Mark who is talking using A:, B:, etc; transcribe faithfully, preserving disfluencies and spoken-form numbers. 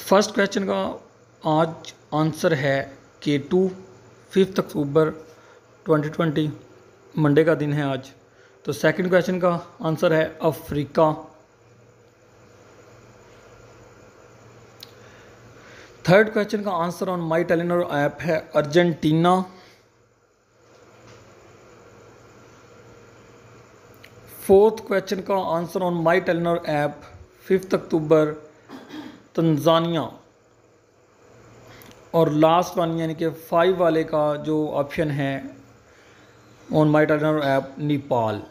A: First question का आज answer है के two fifth October twenty twenty Monday का दिन है आज। तो सेकंड क्वेश्चन का आंसर है अफ्रीका। थर्ड क्वेश्चन का answer on my Telenor app है अर्जेंटीना। फोर्थ क्वेश्चन का answer on my Telenor app fifth October Tanzania. और लास्ट वन यानी कि फाइव वाले का जो ऑप्शन है on my Telenor app Nepal.